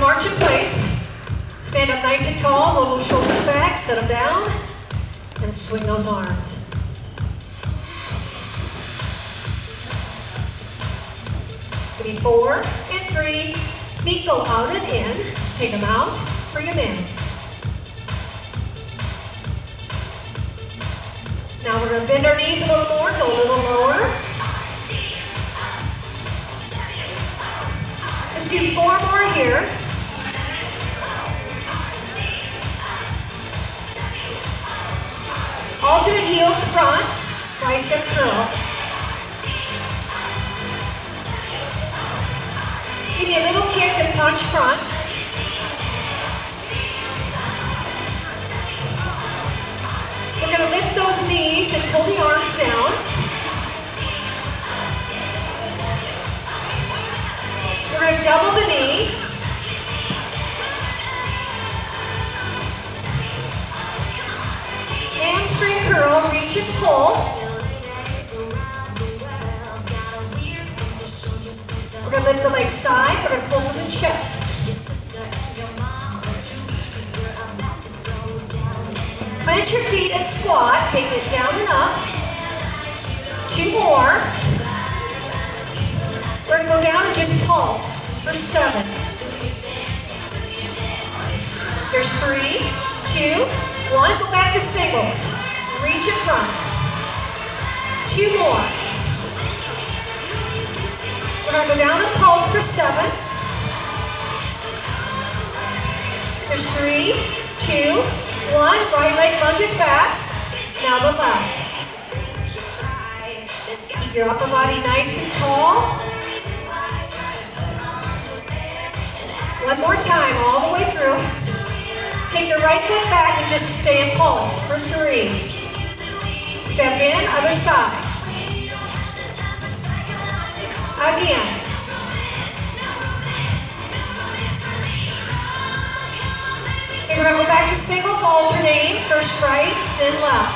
march in place. Stand up nice and tall, roll those shoulders back, set them down, and swing those arms. Give me 4 and 3. Feet go out and in. Take them out, bring them in. Now we're going to bend our knees a little more, go a little lower. Let's do 4 more here. Alternate heels front, tricep curl. Give me a little kick and punch front. We're going to lift those knees and pull the arms down. We're going to double the knee. Hamstring curl, reach and pull. We're going to lift the leg side. We're going to pull to the chest. Plant your feet and squat. Take it down and up. 2 more. We're going to go down and just pulse for 7. There's 3, 2, 1. Go back to singles. Reach in front. 2 more. We're going to go down and pulse for 7. There's 3, 2, 1. Right leg lunges back. Now the left. Keep your upper body nice and tall. One more time, all the way through. Take the right foot back and just stay in pulse for 3. Step in, other side. Again. Okay, we're going to go back to singles, alternating. First right, then left.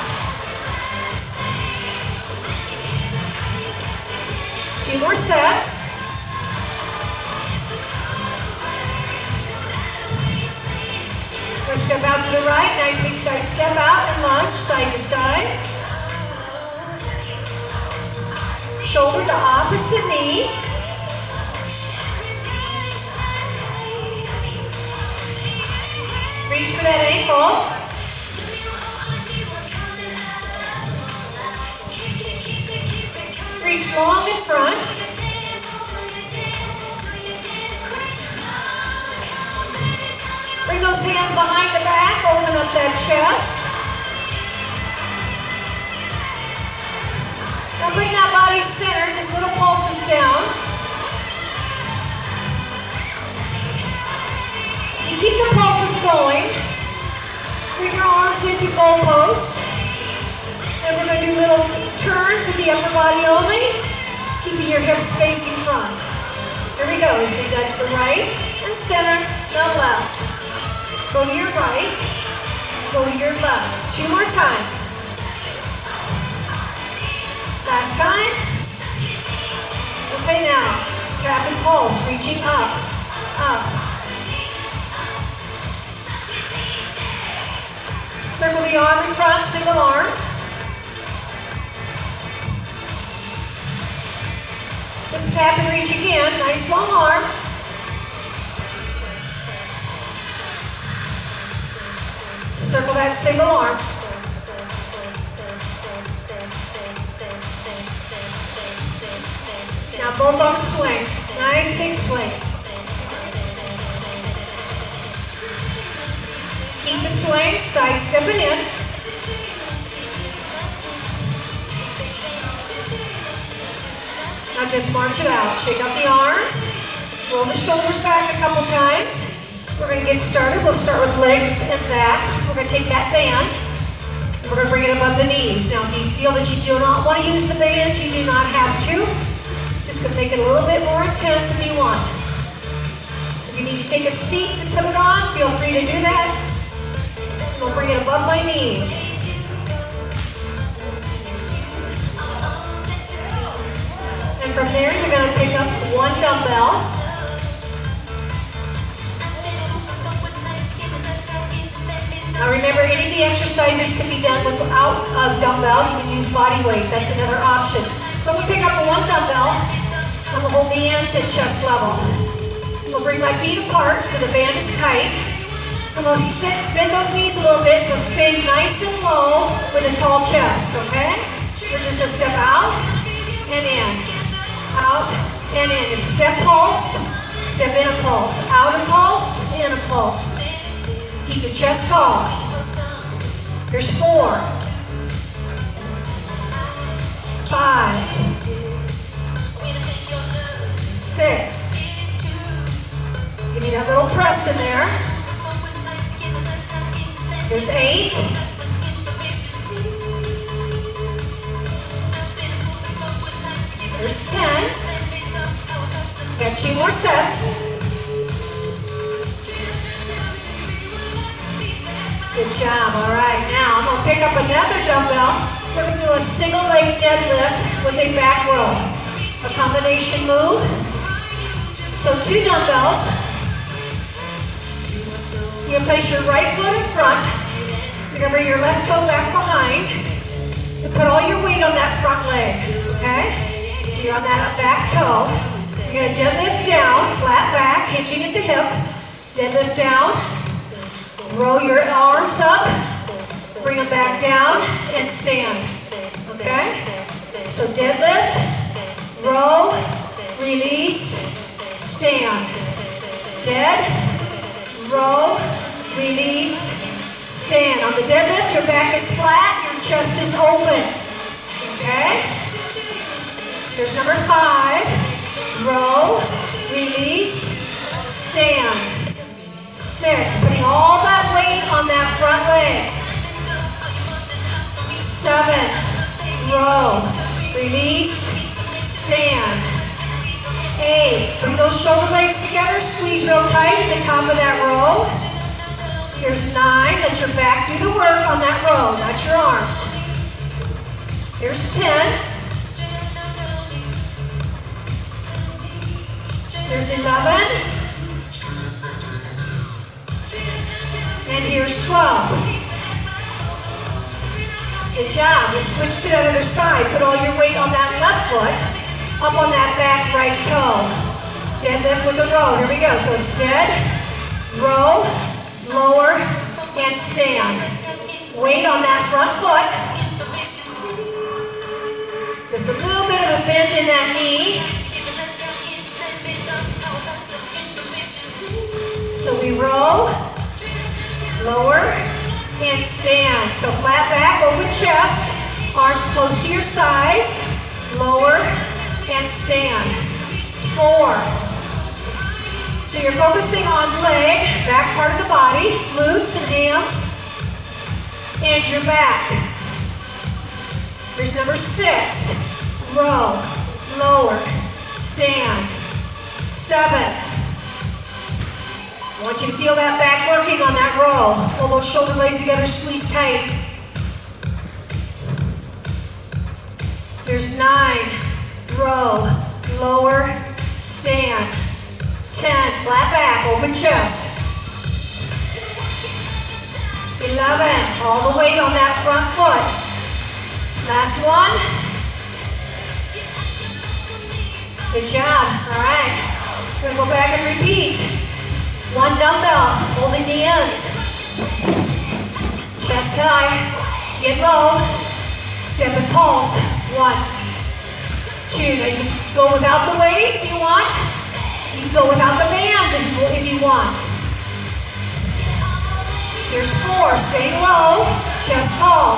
2 more sets. We're going to step out to the right, nice big side step out and lunge, side to side. Shoulder to opposite knee. Reach for that ankle. Reach long in front. Bring those hands behind the back, open up that chest. Now bring that body centered, just little pulses down. You keep the pulses going. Bring your arms into goalpost. And we're going to do little turns with the upper body only, keeping your hips facing front. Here we go. Take that to the right and center, now left. Go to your right, go to your left. 2 more times. Last time. Okay, now, tap and pulse, reaching up, up. Circle the arm in front, single arm. Just tap and reach again, nice long arm. Circle that single arm. Now both arms swing. Nice big swing. Keep the swing, side stepping in. Now just march it out. Shake up the arms. Roll the shoulders back a couple times. We're going to get started. We'll start with legs and back. We're going to take that band. We're going to bring it above the knees. Now, if you feel that you do not want to use the band, you do not have to. Just going to make it a little bit more intense if you want. If you need to take a seat to put it on, feel free to do that. We'll bring it above my knees. And from there, you're going to pick up 1 dumbbell. Now remember, any of the exercises can be done without a dumbbell. You can use body weight. That's another option. So I'm going to pick up one dumbbell. I'm going to hold the ends at chest level. I'm going to bring my feet apart so the band is tight. I'm going to bend those knees a little bit, so stay nice and low with a tall chest, okay? We're just going to step out and in. Out and in. It's step pulse, step in a pulse. Out a pulse, in a pulse. Keep your chest tall. Here's 4, 5, 6. Give me that little press in there. There's 8. There's 10. Got 2 more sets. Good job. All right. Now I'm going to pick up another dumbbell. We're going to do a single leg deadlift with a back row. A combination move. So 2 dumbbells. You're going to place your right foot in front. You're going to bring your left toe back behind. You put all your weight on that front leg. Okay? So you're on that back toe. You're going to deadlift down, flat back, hinging at the hip. Deadlift down. Roll your arms up, bring them back down, and stand. Okay? So deadlift, row, release, stand. Dead, row, release, stand. On the deadlift, your back is flat, your chest is open. Okay? Here's number 5. Row, release, stand. 6, putting all that weight on that front leg. 7, row, release, stand. 8, bring those shoulder blades together, squeeze real tight at the top of that row. Here's 9, let your back do the work on that row, not your arms. Here's 10. Here's 11. And here's 12. Good job. Just switch to that other side. Put all your weight on that left foot, up on that back right toe. Deadlift with a row. Here we go. So it's dead, row, lower, and stand. Weight on that front foot. Just a little bit of a bend in that knee. So we row, lower, and stand. So flat back, open chest, arms close to your sides, lower, and stand. 4. So you're focusing on leg, back part of the body, glutes and hams, and your back. Here's number 6. Row, lower, stand. 7. I want you to feel that back working on that row. Pull those shoulder blades together, squeeze tight. Here's 9. Row, lower, stand. 10. Flat back, open chest. 11. All the weight on that front foot. Last one. Good job. All right. We're going to go back and repeat. 1 dumbbell, holding the ends. Chest high, get low, step and pulse. 1, 2. Now you can go without the weight if you want. You can go without the band if you want. Here's 4, stay low, chest tall.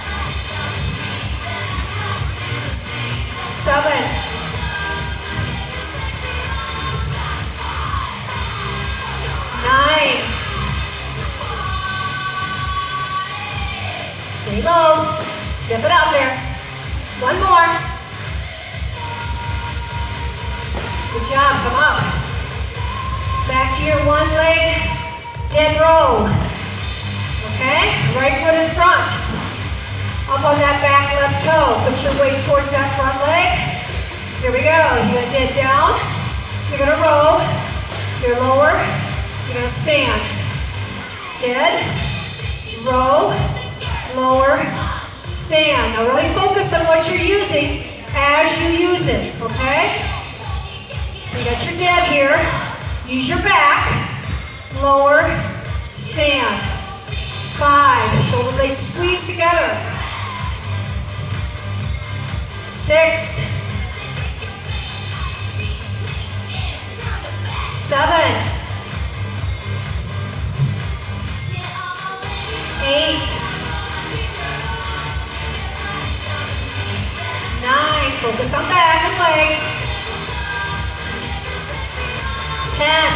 7. 9. Stay low. Step it out there. 1 more. Good job. Come up. Back to your 1 leg dead row. Okay? Right foot in front. Up on that back left toe. Put your weight towards that front leg. Here we go. You're going to dead down. You're going to row. You're lower. You're going to stand. Dead, row, lower, stand. Now really focus on what you're using as you use it, okay? So you got your dead here. Use your back, lower, stand. 5, shoulder blades squeeze together. 6, 7, 8, 9, focus on back and leg. 10,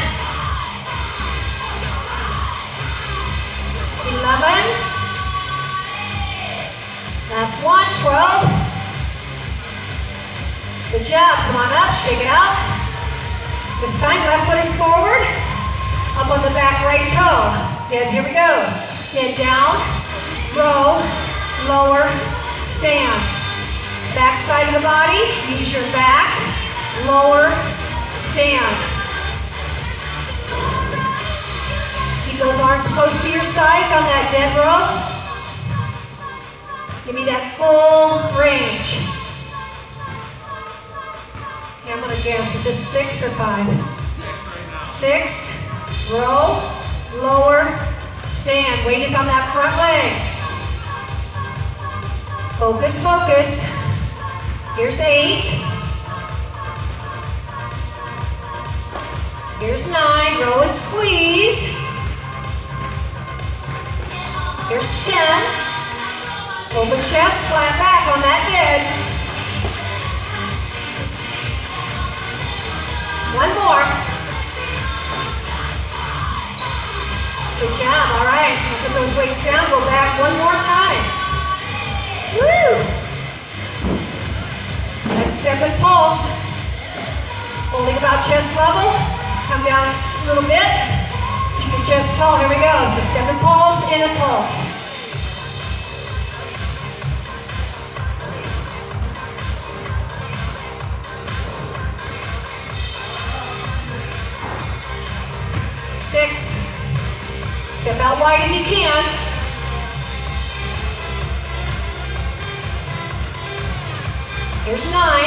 11, last one, 12. Good job, come on up, shake it out. This time, left foot is forward, up on the back right toe. Dead, here we go. Dead down, row, lower, stand. Back side of the body, use your back, lower, stand. Keep those arms close to your sides on that dead row. Give me that full range. Okay, I'm going to guess, is this 6 or 5? 6, row, lower, stand. Weight is on that front leg. Focus, focus. Here's 8. Here's 9, row and squeeze. Here's 10. Open chest, flat back on that dead. One more. Good job, all right. Now put those weights down, go back one more time. Woo! Let's step and pulse. Holding about chest level. Come down a little bit. Keep your chest tall, here we go. So step and pulse, in and pulse. Step out wide if you can. Here's 9.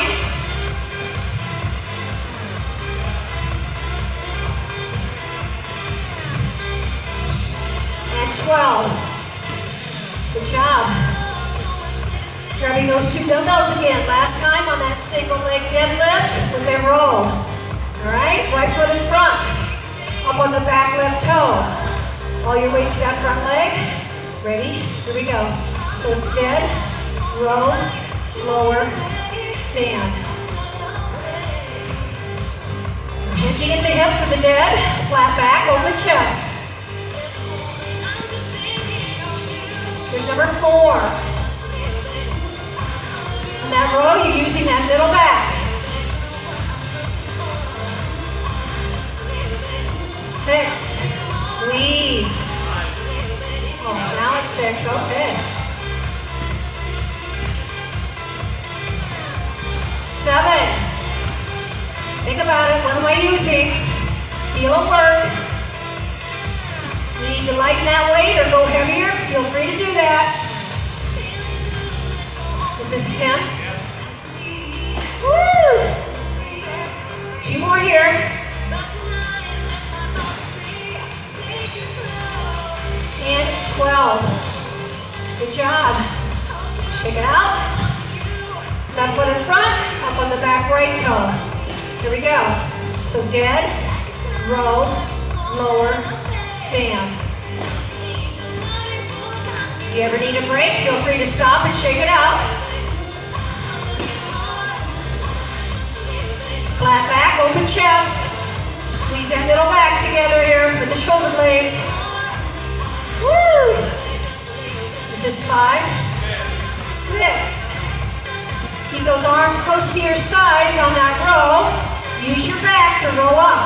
And 12. Good job. Grabbing those 2 dumbbells again. Last time on that single leg deadlift with their roll. All right, right foot in front. Up on the back left toe. All your weight to that front leg. Ready? Here we go. So it's dead, row, lower, stand. Hinging at the hip for the dead. Flat back, open chest. Here's number 4. In that row, you're using that middle back. 6. Squeeze. Oh, now it's 6. Okay. 7. Think about it. What am I using? Feel it work. You need to lighten that weight or go heavier. Feel free to do that. This is 10. Woo! 2 more here. And 12. Good job. Shake it out. Left foot in front, up on the back right toe. Here we go. So dead, row, lower, stand. If you ever need a break, feel free to stop and shake it out. Flat back, open chest. Squeeze that middle back together here with the shoulder blades. Woo! This is 5, 6. Keep those arms close to your sides on that row. Use your back to row up.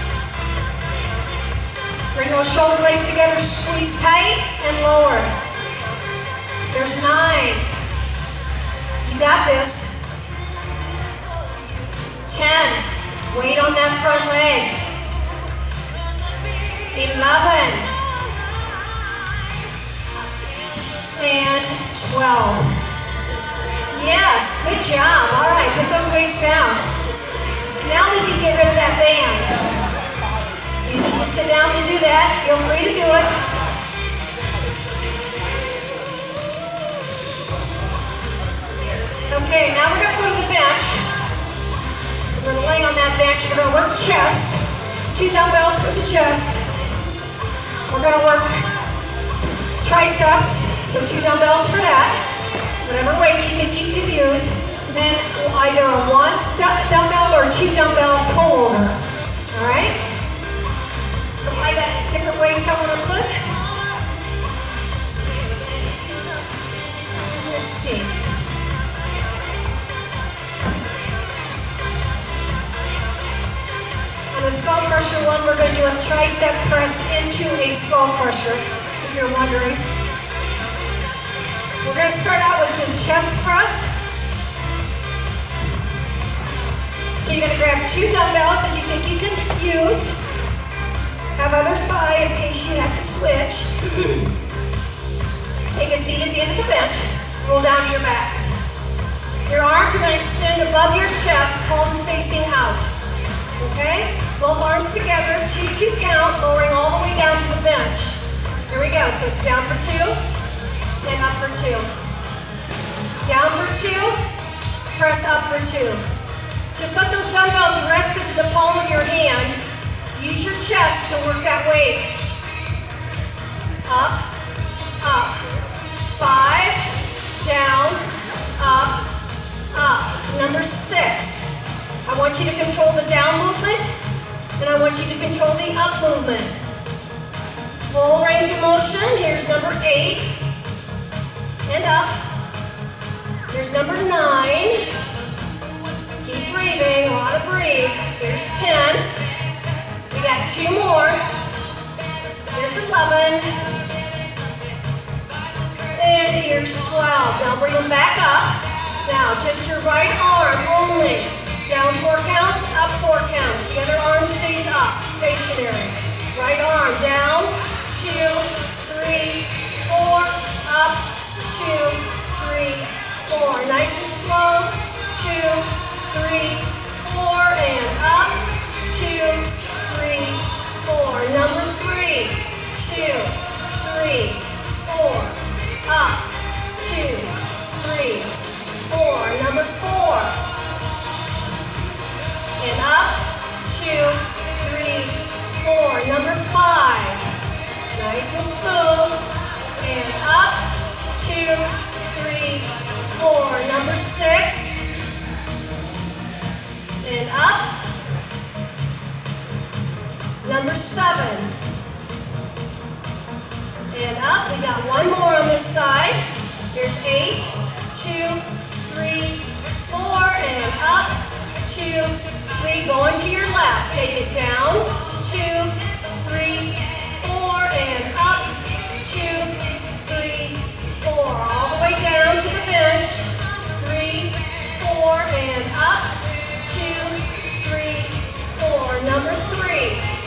Bring those shoulder blades together, squeeze tight and lower. There's 9. You got this. 10. Weight on that front leg. 11. and 12. Yes, good job. All right, put those weights down. Now we can get rid of that band. You need to sit down to do that. Feel free to do it. Okay, now we're going to go to the bench. We're going to lay on that bench. We're going to work chest. 2 dumbbells for the chest. We're going to work triceps. So 2 dumbbells for that. Whatever weight you can use. Then either 1 dumbbell or 2 dumbbell pull over. All right? So I got different weights I want to put. Let's see. On the skull crusher one, we're going to do a tricep press into a skull crusher, if you're wondering. We're going to start out with the chest press. So you're going to grab 2 dumbbells that you think you can use. Have others by in case you have to switch. Take a seat at the end of the bench. Roll down to your back. Your arms are going to extend above your chest, palms facing out. Okay? Both arms together, 2-2 count, lowering all the way down to the bench. Here we go. So it's down for 2 and up for 2. Down for 2, press up for 2. Just let those dumbbells rest into the palm of your hand. Use your chest to work that weight. Up, up. 5, down, up, up. Number 6. I want you to control the down movement, and I want you to control the up movement. Full range of motion. Here's number 8. And up. Here's number 9. Keep breathing, a lot of breathe. Here's 10. We got 2 more. Here's 11. And here's 12. Now bring them back up. Now just your right arm only. Down 4 counts, up 4 counts. The other arm stays up, stationary. Right arm down, 2, 3, 4, up, 2, 3, 4. Nice and slow. 2, 3, 4, and up. 2, 3, 4. Number 3. 2, 3, 4. Up. 2, 3, 4. Number 4. And up, 2, 3, 4. Number 5. Nice and smooth. And up, 2, 3, 4. Number 6. And up. Number 7. And up. We got 1 more on this side. Here's 8, 2, 3, 4. And up. 2, 3, go into your left. Take it down. 2, 3, 4, and up. 2, 3, 4. All the way down to the bench. 3, 4, and up. 2, 3, 4. Number 3.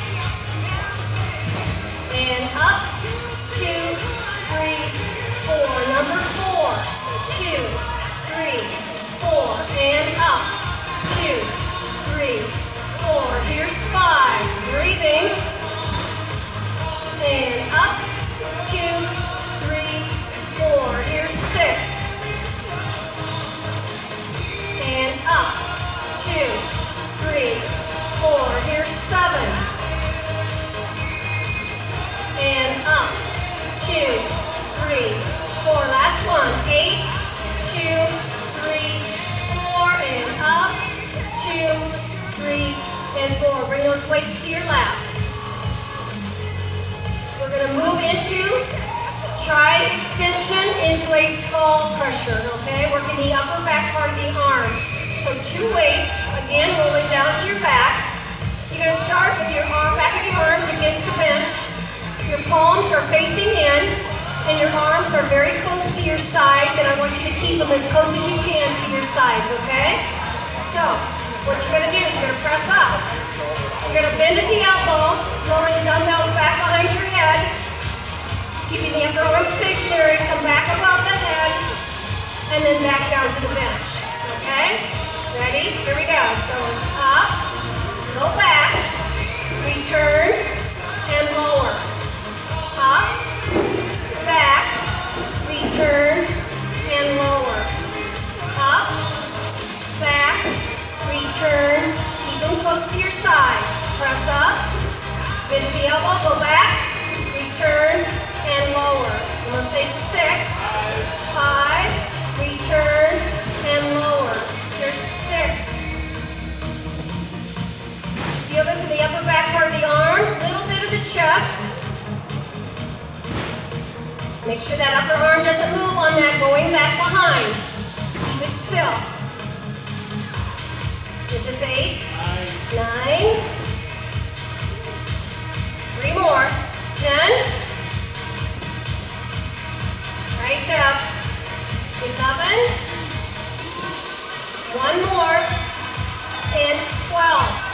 And up. 2, 3, 4. Number 4. 2, 3, 4. And up. 2, 3, 4. Here's 5. Breathing. And up. 2, 3, 4. Here's 6. And up. 2, 3, 4. Here's 7. And up. 2, 3, 4. Last one. 8, 2, 3, 4. And up. 2, 3, and 4. Bring those weights to your lap. We're going to move into tri-extension into a skull crusher, okay? Working the upper back part of the arm. So 2 weights, again, rolling down to your back. You're going to start with your back of your arms against the bench. Your palms are facing in, and your arms are very close to your sides, and I want you to keep them as close as you can to your sides, okay? So, what you're going to do is you're going to press up. You're going to bend at the elbow, lower the dumbbells back behind your head. Keeping the upper arm stationary, come back above the head, and then back down to the bench. Okay? Ready? Here we go. So up, go back, return, and lower. Up, back, return, and lower. Up, back, return, keep them close to your side. Press up, bend the elbow, go back, return, and lower. I'm going to say 6, 5, return, and lower. There's 6. Feel this in the upper back part of the arm, little bit of the chest. Make sure that upper arm doesn't move on that going back behind. Keep it still. This is 8, 9, 3 more, 10, right up, 11, 1 more, and 12.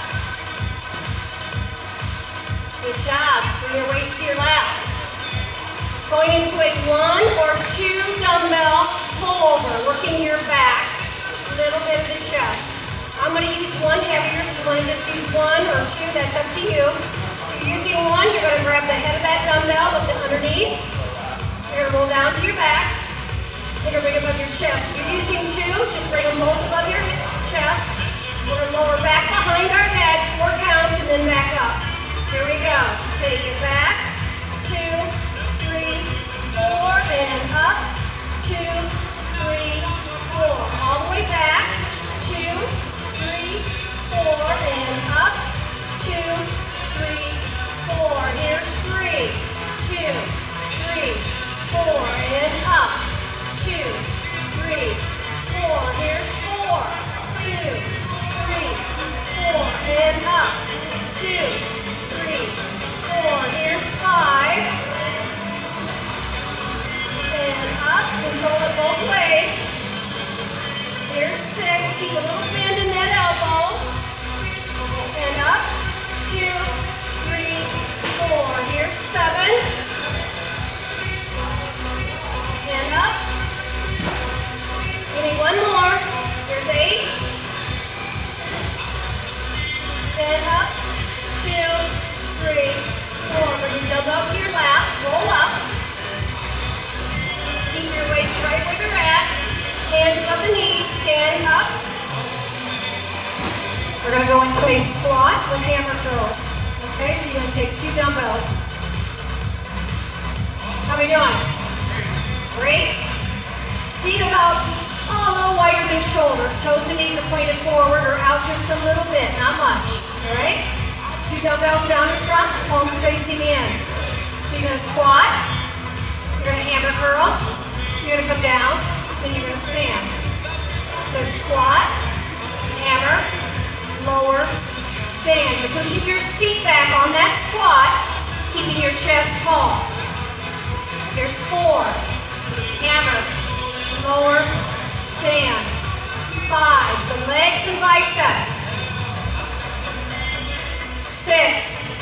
Good job. Bring your waist to your laps. Going into a 1 or 2 dumbbell pullover, working your back, a little bit of the chest. I'm going to use one heavier. If you want to just use 1 or 2, that's up to you. If you're using 1, you're going to grab the head of that dumbbell, lift it underneath. You're going to roll down to your back. You're going to bring it above your chest. If you're using 2, just bring them both above your chest. We're going to lower back behind our head, 4 counts, and then back up. Here we go. Take it back. 2, 3, 4, and up. 2, 3, 4. All the way back. 2, 3, 4, and up. 2, 3, 4. Here's 3. 2, 3, 4, and up. 2, 3, 4. Here's 4. 2, 3, 4, and up. 2, 3, 4. Here's 5. And up. Control it both ways. Here's 6. Keep a little bend in that elbow. And up. 2, 3, 4. Here's 7. And up. Give me 1 more. Here's 8. And up. 2, 3, 4. Bring your dumbbell to your lap. Roll up. Keep your weights right where they're at. Hands above the knees. Stand up. We're going to go into a squat with hammer curls. Okay, so you're going to take 2 dumbbells. How are we doing? Great. Feet about a little wider than shoulders. Toes and knees are pointed forward or out just a little bit, not much. All right? 2 dumbbells down in front, palms facing in. So you're going to squat, you're going to hammer curl, you're going to come down, then you're going to stand. So squat, hammer, lower, stand. You're pushing your seat back on that squat, keeping your chest tall. Here's 4, hammer, lower, stand. 5, so legs and biceps. 6,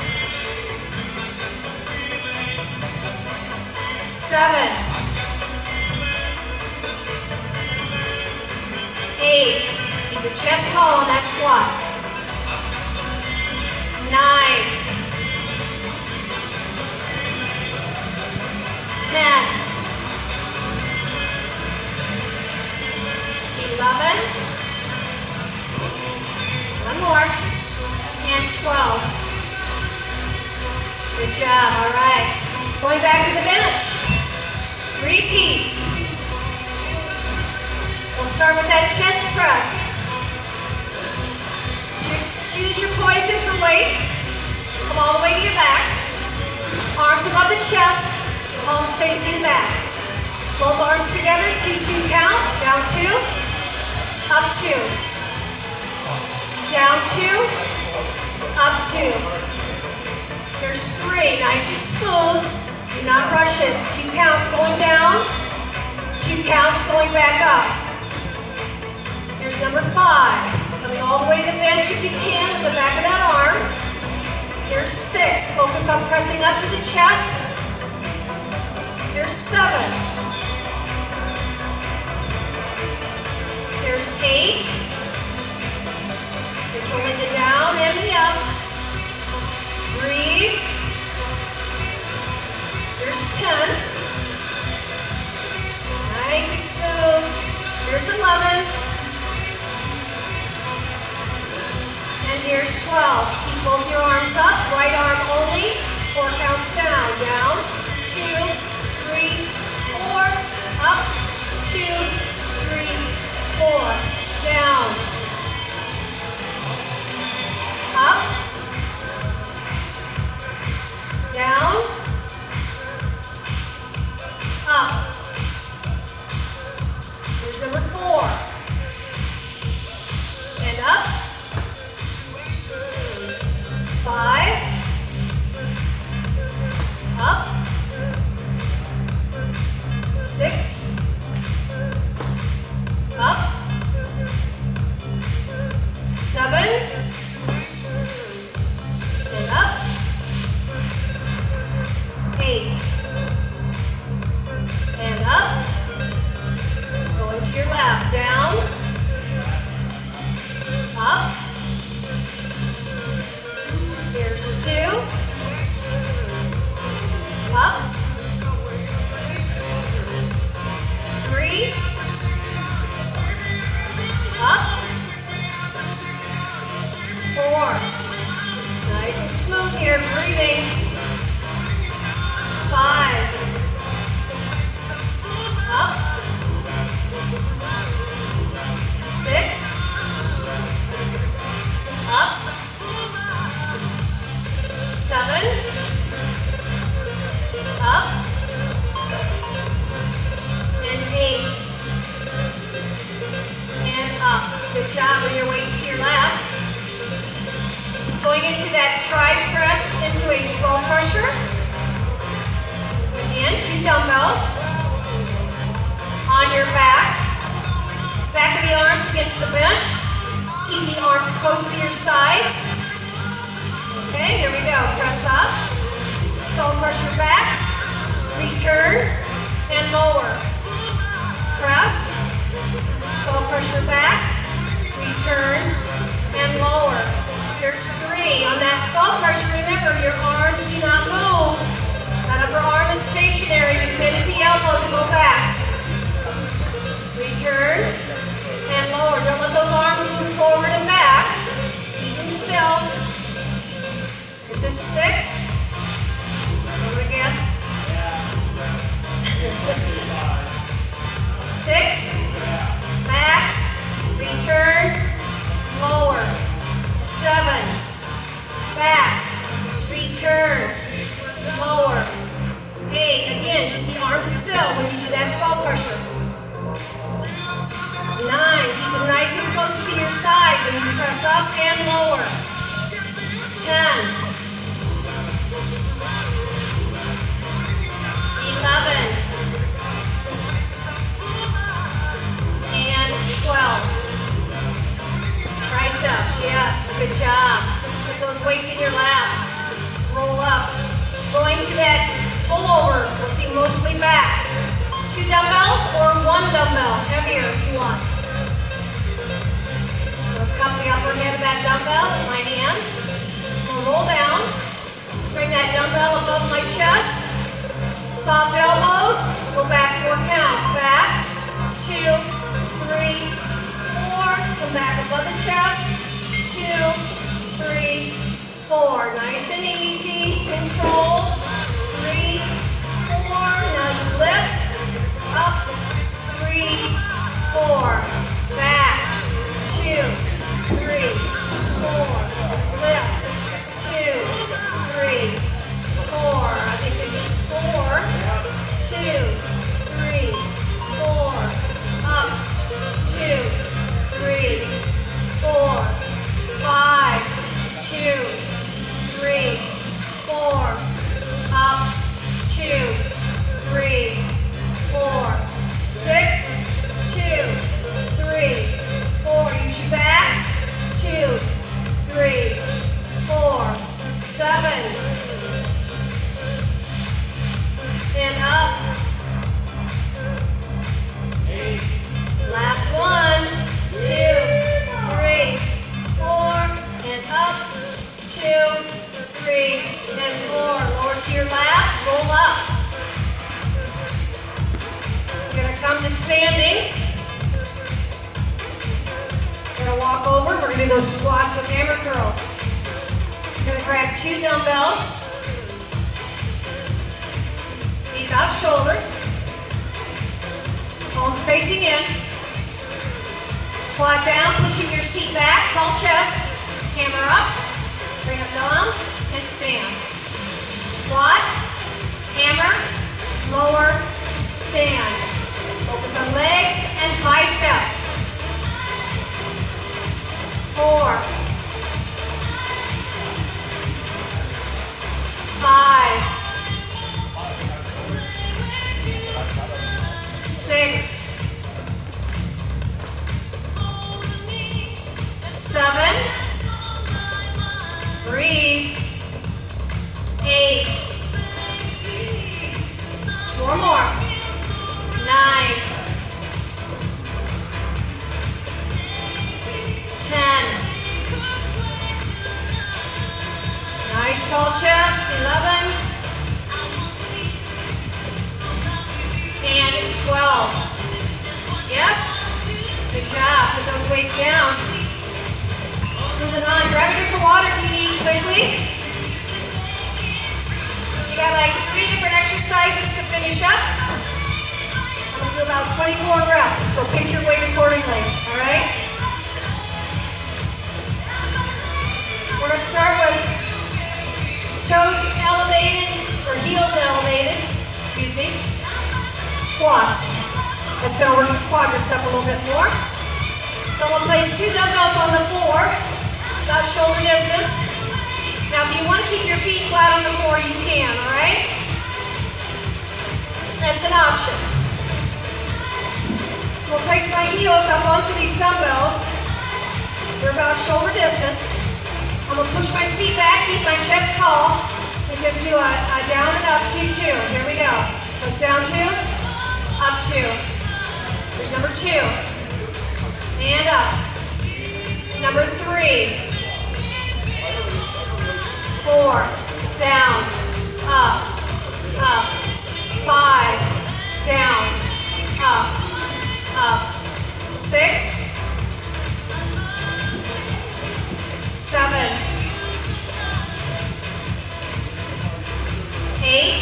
7, 8, keep your chest tall on that squat. 9, 10, 11, 1 more, and 12. Good job, all right. Going back to the bench. Repeat. We'll start with that chest press. Choose your poison for weight. Come all the way to your back. Arms above the chest, palms facing back. Both arms together, 2, 2 count. Down 2, up 2. Down 2, up 2. There's 3, nice and smooth. Do not rush it. 2 counts going down, 2 counts going back up. Here's number 5. Coming all the way to the bench if you can with the back of that arm. Here's 6. Focus on pressing up to the chest. Here's 7. Here's 8. Controlling the down and the up. Breathe. Here's 10. Nice and smooth. Here's 11. And here's 12. Keep both your arms up. Right arm only. 4 counts down. Down. 2, 3, 4. Up. 2, 3, 4. Down. Up. Down. Up. Here's number 4. And up. 5. Up. 6. Up. 7. And up. 8. And up. Going to your left. Down. Up. Here's 2. Up. 3. Up. 4. Nice and smooth here. Breathing. 5. Up. 6. Up. 7. Up. And 8. And up. Good job. Bring your weights to your left. Going into that tri-press into a skull crusher. Again, 2 dumbbells. On your back. Back of the arms against the bench. Keep the arms close to your sides. Okay, here we go. Press up. Skull crusher back. Return. And lower. Press. Skull crusher back. Return. And lower. Here's 3. On that skull crusher, remember, your arms do not move. That upper arm is stationary. You bend at the elbow to go back. Return and lower. Don't let those arms move forward and back. Keep them still. This is 6. I'm going to guess. 6. Back. Return. Lower. 7. Back. Return. Lower. 8. Again, keep the arms still when you do that skull crusher. 9. Keep them nice and close to your side when you press up and lower. 10. 11. And 12. Triceps, yes, good job. Put those weights in your lap. Roll up. Going to that pullover, looking mostly back. 2 dumbbells or 1 dumbbell, heavier if you want. So cup the upper head of that dumbbell with my hands. We'll roll down. Bring that dumbbell above my chest. Soft elbows. Go back 4 counts. Back. 2, 3, 4. Come back above the chest. 2, 3, 4. Nice and easy. Control. 3, 4. Now you lift. Up. 3, 4. Back. 2, 3, 4. Lift. 2, 3, 4. I think it is 4. 2, 3, 4. Up. 2, 3, 4. 5. 2, 3, 4. Up. 2, 3, 4. 6. 2, 3, 4. Use your back. 2, Onto your lap, roll up. We're going to come to standing. We're going to walk over. We're going to do those squats with hammer curls. We're going to grab 2 dumbbells. Knees out shoulder. Palms facing in. Squat down, pushing your seat back, tall chest. Hammer up. Bring them down and stand. Squat, hammer, lower, stand. Focus on legs and biceps. 4, 5, 6, 7, breathe, 8, 4 more, 9, 10, nice tall chest, 11, and 12, yes, good job, put those weights down. Moving on, grab a drink of water if you need quickly. You got like 3 different exercises to finish up. I'm going to do about 24 reps, so pick your weight accordingly, all right? We're going to start with toes elevated, or heels elevated, excuse me, squats. That's going to work the quadriceps a little bit more. So I'm going to place 2 dumbbells on the floor. About shoulder distance. Now if you want to keep your feet flat on the floor, you can, all right? That's an option. We'll place my heels up onto these dumbbells. They're about shoulder distance. I'm going to push my seat back, keep my chest tall, and just do a down and up 2, 2. Here we go. So it's down 2, up 2. Here's number 2. And up. Number 3. 4, down, up, up, 5, down, up, 6, 7, 8,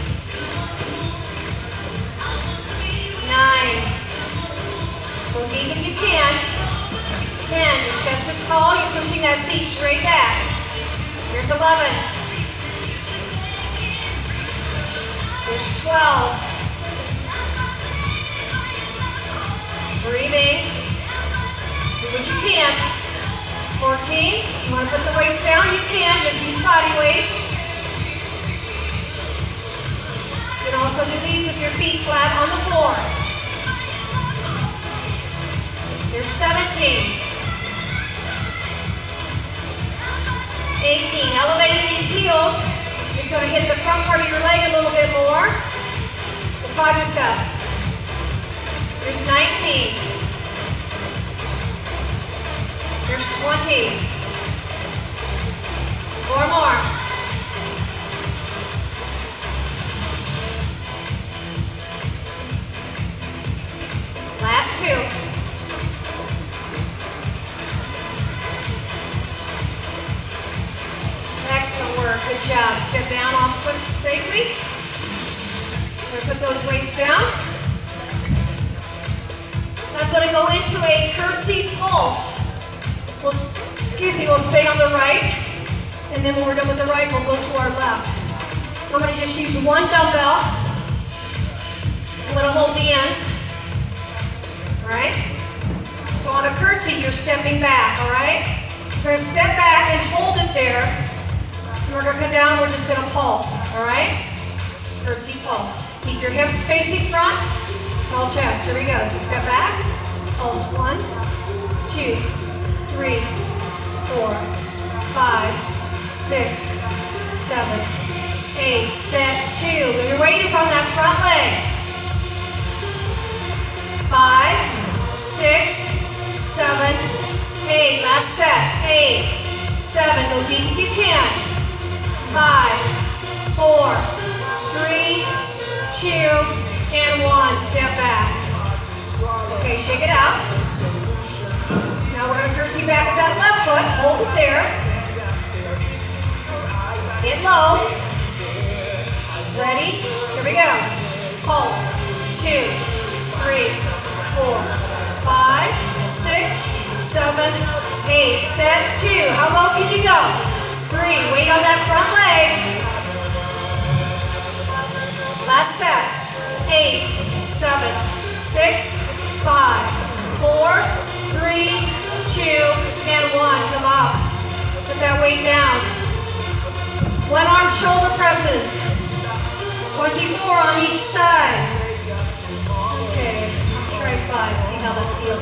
9, go deep if you can, 10, your chest is tall, you're pushing that seat straight back. Here's 11. There's 12. Breathing. Do what you can. 14. You want to put the weights down? You can. Just use body weight. You can also do these with your feet flat on the floor. Here's 17. 18, elevating these heels, you're going to hit the front part of your leg a little bit more. The quadricep. There's 19. There's 20. 4 more. Last 2. Excellent work, good job. Step down off foot safely. We're going to put those weights down. I'm going to go into a curtsy pulse. We'll stay on the right, and then when we're done with the right, we'll go to our left. I'm going to just use 1 dumbbell. I'm going to hold the ends. All right? So on a curtsy, you're stepping back, all right? We're going to step back and hold it there. We're going to come down, we're just going to pulse, all right? Curtsy pulse. Keep your hips facing front, tall chest. Here we go. So step back, pulse. 1, 2, 3, 4, 5, 6, 7, 8. Set 2. Your weight is on that front leg. 5, 6, 7, 8. Last set. 8, 7. Go deep if you can. 5, 4, 3, 2, and 1. Step back. Okay, shake it out. Now we're going to curtsy back with that left foot. Hold it there. Get low. Ready? Here we go. Hold. 2, 3, 4, 5, 6, 7, 8. Set 2. How low can you go? 3. Weight on that front leg. Last set. 8, 7, 6, 5, 4, 3, 2, and 1. Come up. Put that weight down. One arm shoulder presses. 24 on each side. Okay, try 5. See how that feels.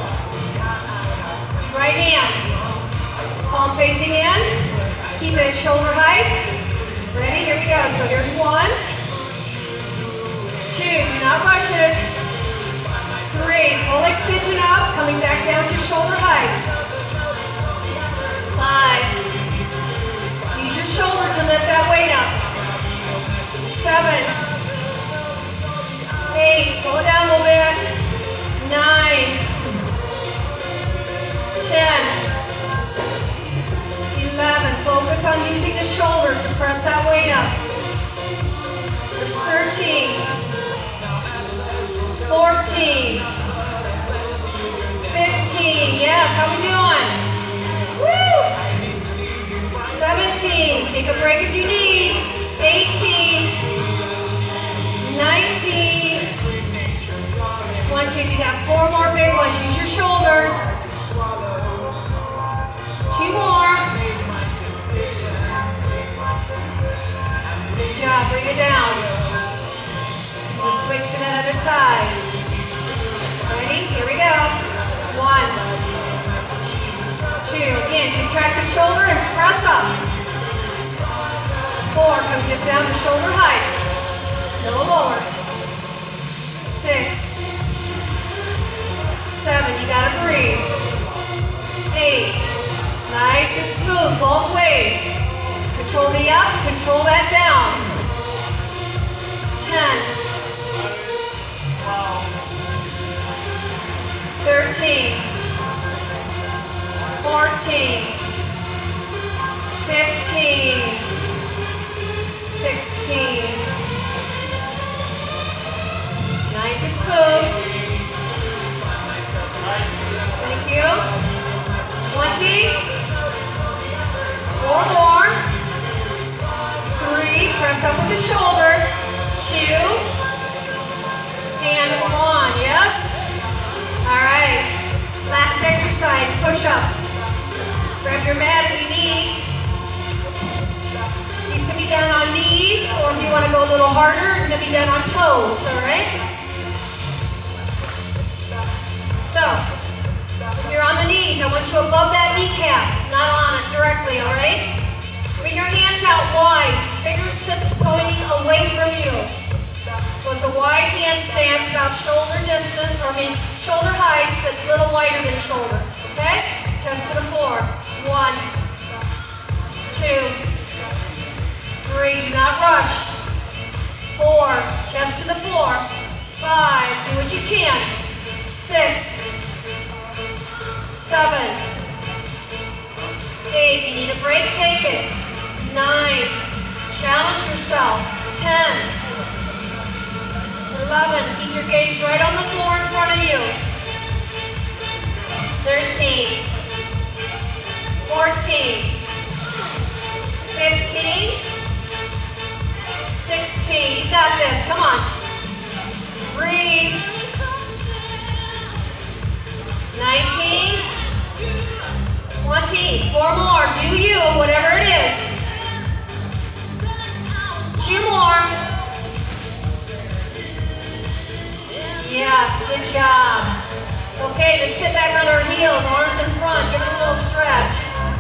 Right hand. Palm facing in. Keep it at shoulder height. Ready? Here we go. So here's 1, 2. Do not rush it. 3. Full extension up. Coming back down to shoulder height. 5. Use your shoulder to lift that weight up. 7, 8, slow it down a little bit. 9, 10, 11. Focus on using the shoulder to press that weight up. There's 13, 14, 15. Yes, how we doing? Woo! 17. Take a break if you need. 18, 19, 20. If you got 4 more big ones, use your shoulder. 2 more. Good job. Bring it down. We'll switch to that other side. Ready? Here we go. 1, 2. Again, contract the shoulder and press up. 4, come just down to shoulder height. No lower. 6, 7, you gotta breathe. 8, nice and smooth, both ways. Control the up, control that down. 10, 13, 14, 15, 16. Nice and smooth. Thank you. 20. 4 more. 3. Press up with the shoulder. 2. And 1. Yes? All right. Last exercise, push-ups. Grab your mat if you need. These can be done on knees, or if you want to go a little harder, it can be done on toes, all right? So, if you're on the knees, I want you above that kneecap, not on it directly, all right? Bring your hands out wide, fingertips pointing away from you. So it's a wide hand stance, about shoulder distance, shoulder height, that's a little wider than shoulder, okay? Chest to the floor. 1, 2, 3, do not rush. 4, chest to the floor. 5, do what you can. 6, 7, 8, you need a break, take it. 9, challenge yourself. 10, 11, keep your gaze right on the floor in front of you. 13, 14, 15, 16, you got this, come on. Breathe. 19, 20, 4 more, do you, whatever it is. 2 more. Yes, good job. Okay, let's sit back on our heels, arms in front, give it a little stretch.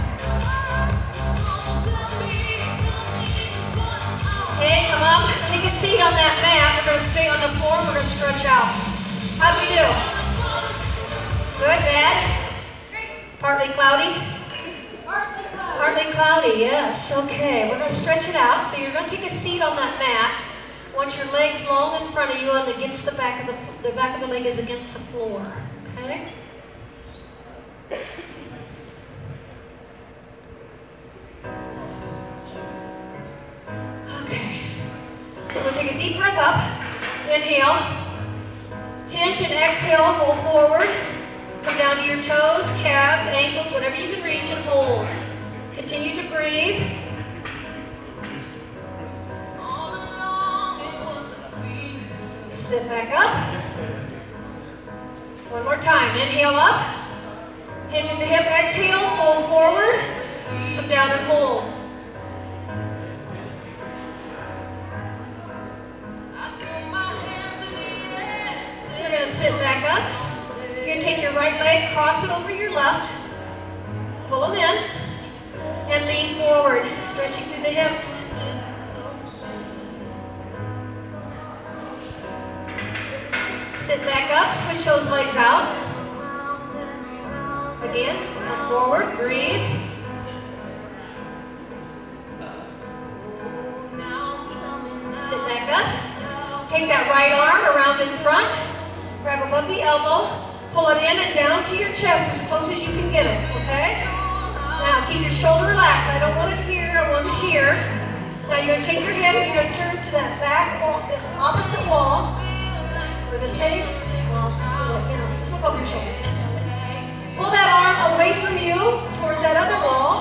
Okay, come up, take a seat on that mat. We're going to stay on the floor, we're going to stretch out. How'd we do? Good, bad? Partly cloudy? Partly Aren't they cloudy? Yes. Okay, we're going to stretch it out. So you're going to take a seat on that mat. Want your legs long in front of you and against the back of the back of the leg is against the floor. Okay? Okay. So we'll take a deep breath up. Inhale. Hinge and exhale. Roll forward. Come down to your toes, calves, ankles, whatever you can reach and hold. Continue to breathe. Sit back up. One more time. Inhale up. Hinge at the hip. Exhale. Fold forward. Come down and hold. You're going to sit back up. You're going to take your right leg, cross it over your left. Pull them in. And lean forward. Stretching through the hips. Sit back up, switch those legs out. Again, come forward, breathe. Sit back up. Take that right arm around in front. Grab above the elbow. Pull it in and down to your chest as close as you can get it, okay? Now keep your shoulder relaxed. I don't want it here, I want it here. Now you're going to take your hip and you're going to turn to that back wall, the opposite wall. For the same, just look over your shoulder. Pull that arm away from you towards that other wall.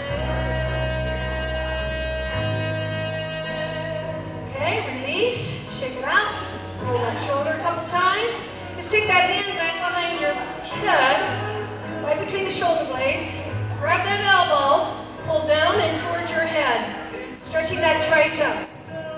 Okay, release, shake it out. Roll that shoulder a couple times. Just take that hand back behind your head, right between the shoulder blades. Grab that elbow, pull down and towards your head, stretching that tricep.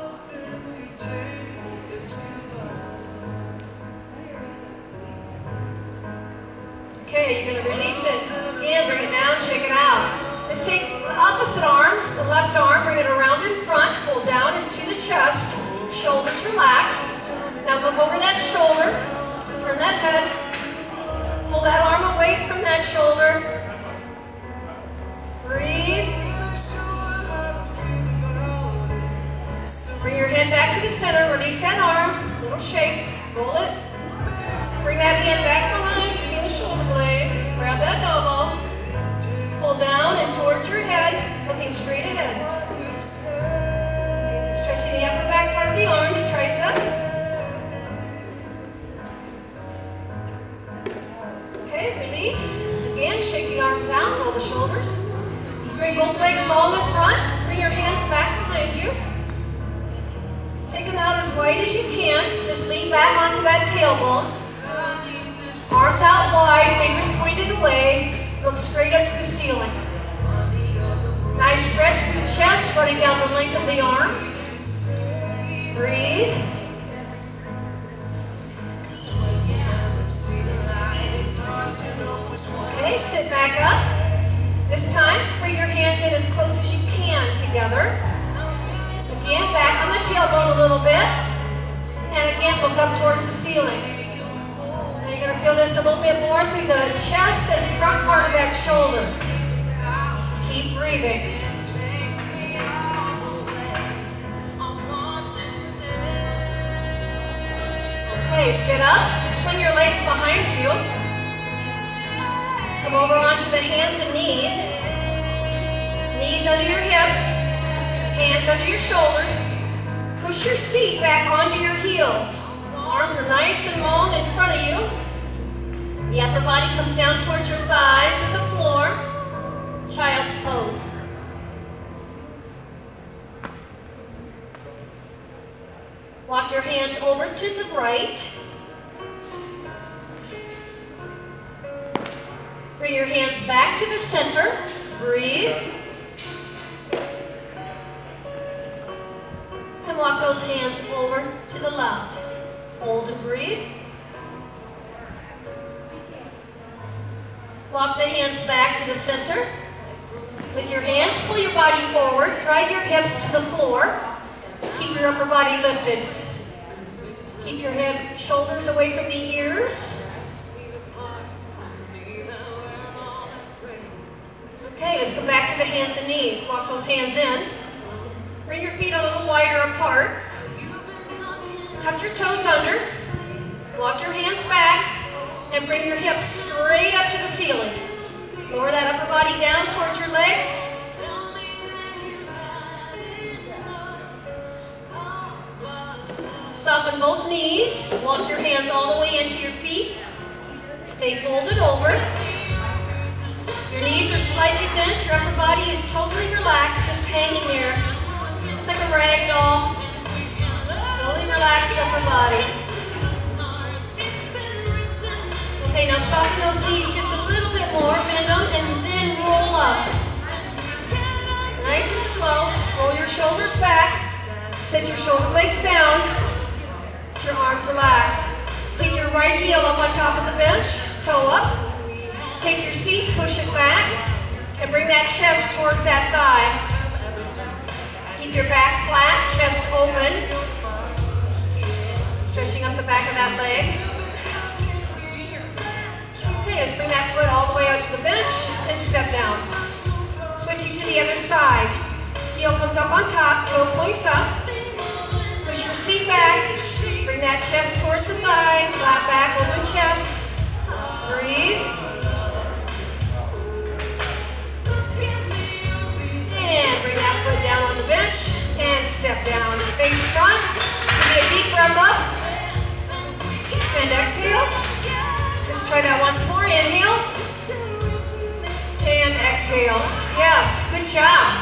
Okay, you're going to release it. Again, bring it down, shake it out. Just take the opposite arm, the left arm, bring it around in front, pull down into the chest, shoulders relaxed. Now look over that shoulder, turn that head, pull that arm away from that shoulder. Breathe. Bring your head back to the center, release that arm, little shake, roll it. Bring that hand back behind between the shoulder blades. Grab that elbow. Pull down and towards your head, looking straight ahead. Stretching the upper back part of the arm, the tricep. Okay, release. Again, shake the arms out, roll the shoulders. Bring both legs long in front. Bring your hands back behind you. Take them out as wide as you can. Just lean back onto that tailbone. Arms out wide, fingers pointed away. Look straight up to the ceiling. Nice stretch through the chest, running down the length of the arm. Breathe. Okay, sit back up. This time, bring your hands in as close as you can together. Again, back on the tailbone a little bit. And again, look up towards the ceiling. And you're going to feel this a little bit more through the chest and front part of that shoulder. Keep breathing. Okay, sit up. Swing your legs behind you. Come over onto the hands and knees. Knees under your hips. Hands under your shoulders. Push your seat back onto your heels. Arms are nice and long in front of you. The upper body comes down towards your thighs or the floor. Child's pose. Walk your hands over to the right. Bring your hands back to the center. Breathe. And walk those hands over to the left. Hold and breathe. Walk the hands back to the center. With your hands, pull your body forward. Drive your hips to the floor. Keep your upper body lifted. Keep your head, shoulders away from the ears. Okay, let's go back to the hands and knees. Walk those hands in. Bring your feet a little wider apart. Tuck your toes under. Walk your hands back. And bring your hips straight up to the ceiling. Lower that upper body down towards your legs. Soften both knees. Walk your hands all the way into your feet. Stay folded over. Your knees are slightly bent. Your upper body is totally relaxed, just hanging there. It's like a rag doll. Totally relaxed upper body. Okay, now soften those knees just a little bit more. Bend them and then roll up. Nice and slow. Roll your shoulders back. Sit your shoulder blades down. Your arms relax. Take your right heel up on top of the bench. Toe up. Take your seat, push it back, and bring that chest towards that thigh. Keep your back flat, chest open. Stretching up the back of that leg. Okay, let's bring that foot all the way out to the bench and step down. Switching to the other side. Heel comes up on top, toe points up. Push your seat back. Bring that chest towards the thigh. Flat back, open chest. Breathe. And bring that foot down on the bench. And step down. Face front. Give me a deep breath up. And exhale. Just try that once more. Inhale. And exhale. Yes, good job.